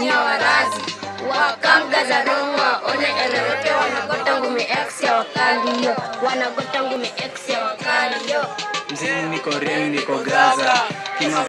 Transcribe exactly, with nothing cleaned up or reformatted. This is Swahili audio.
nya warazi wakamgaza rongwa one eleweke wanagota ngumi X ya wakali yo wanagota ngumi X ya wakali yo mzini niko ring niko gaza Kima